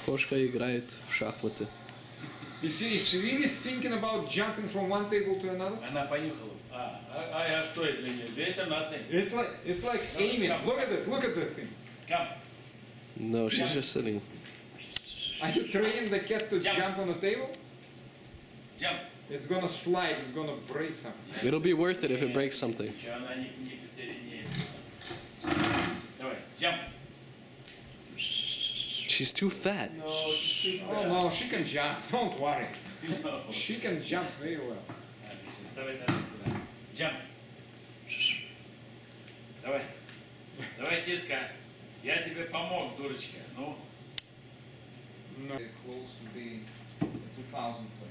Кошка играет в шахматы. You see, is she really thinking about jumping from one table to another? Она понюхала. А что это для нее? Да это nothing. It's like aiming. Look at this thing. Come. No, she's just sitting. Are you training the cat to jump on the table? Jump. It's gonna slide, it's gonna break something. It'll be worth it if it breaks something. Еще она не потеряет. Давай, jump. She's too fat. No, she's too Oh no, she can jump, don't worry. She can jump very well. Отлично, давай на место. Jump. Давай. Давай, киска. Я тебе помог, дурочка. Ну. No. Close to the 2000 play.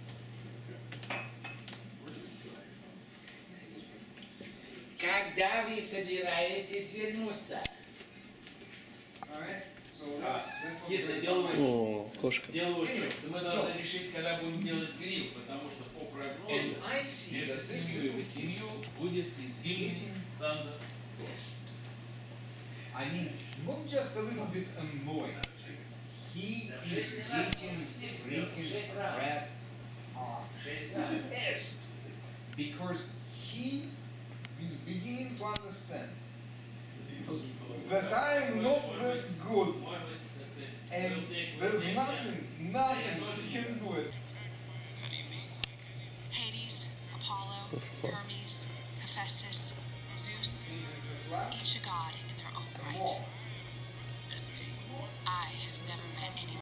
Когда вы собираетесь вернуться? Alright, so that's what Киса, we're делай doing. О, кошка. Делай мы должны решить, когда будем делать гриль, потому что по прогнозу And I see между that this семью и little 8 будет и зимний сандер. pissed. I mean, not just a little bit annoyed. He is eating freaking red hot. Pissed. Because he is beginning to understand that I am not that good. And there's nothing he can do it. Hades, Apollo, The fuck?